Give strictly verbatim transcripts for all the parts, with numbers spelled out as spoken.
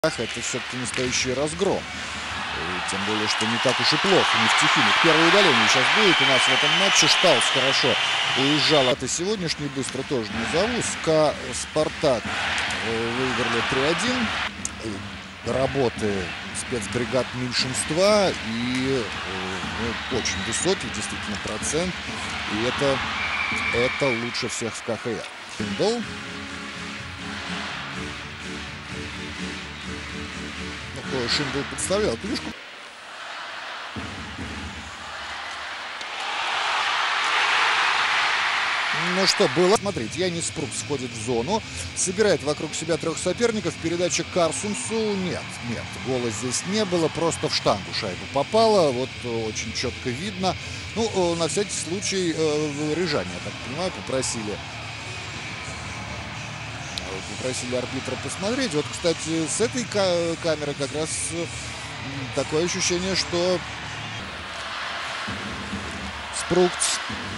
Это все-таки настоящий разгром. И тем более, что не так уж и плохо. Нефтехимик. Первое удаление сейчас будет у нас в этом матче. Штаус хорошо уезжал. Это сегодняшний быстро тоже назову. СКА Спартак выиграли три один. Работы спецбригад меньшинства. И ну, очень высокий действительно процент. И это, это лучше всех в ка ха эр. Индол. Шиндл подставлял клюшку. Ну что было? Смотрите, Янис Спрукс входит в зону, собирает вокруг себя трех соперников. Передача Карсунсу. Нет, нет, гола здесь не было, просто в штангу шайба попала. Вот очень четко видно. Ну, на всякий случай Рыжане, я так понимаю, попросили. Попросили арбитра посмотреть. Вот, кстати, с этой камеры как раз такое ощущение, что Спрукс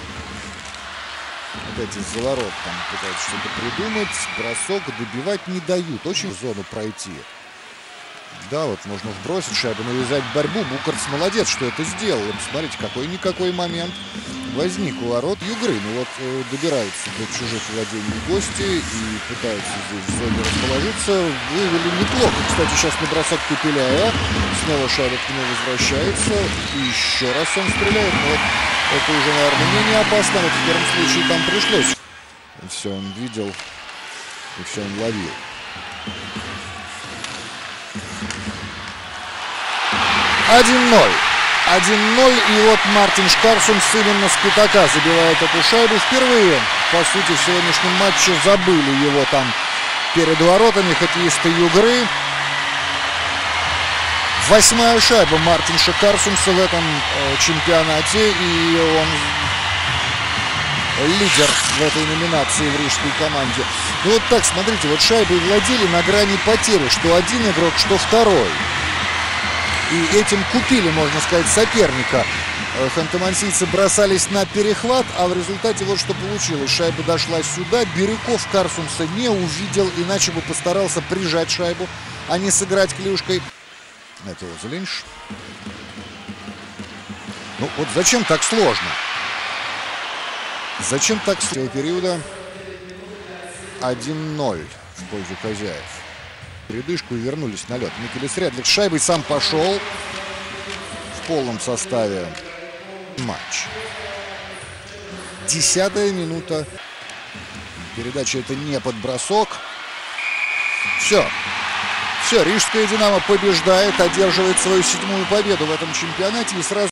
опять из-за ворот там пытается что-то придумать. Бросок добивать не дают. Очень в зону пройти. Да, вот можно вбросить шайбу, навязать борьбу. Букарц молодец, что это сделал. Посмотрите, какой-никакой момент возник у ворот Югры. Ну вот э, добираются до чужих владений гости и пытаются здесь в зоне расположиться. Вывели неплохо. Кстати, сейчас на бросок Пепеляя. Снова шайба к нему возвращается. И еще раз он стреляет. Но вот это уже, наверное, менее опасно. Вот в первом случае там пришлось. И все он видел. И все он ловил. один ноль. один ноль. И вот Мартин Карсунс именно с пятака забивает эту шайбу. Впервые, по сути, в сегодняшнем матче забыли его там перед воротами хоккеисты Югры. Восьмая шайба Мартинша Карсунса в этом э, чемпионате. И он лидер в этой номинации в рижской команде. Ну вот так, смотрите, вот шайбой владели на грани потери. Что один игрок, что второй. И этим купили, можно сказать, соперника. Ханты-Мансийцы бросались на перехват, а в результате вот что получилось. Шайба дошла сюда, Бирюков Карсунса не увидел, иначе бы постарался прижать шайбу, а не сыграть клюшкой. Это его Зеленш. Ну вот зачем так сложно? Зачем так сложно? Периода один ноль в пользу хозяев. Передышку и вернулись на лед. Микелис Рядлик с шайбой сам пошел в полном составе матч. Десятая минута. Передача это не под бросок. Все. Все, рижская «Динамо» побеждает, одерживает свою седьмую победу в этом чемпионате и сразу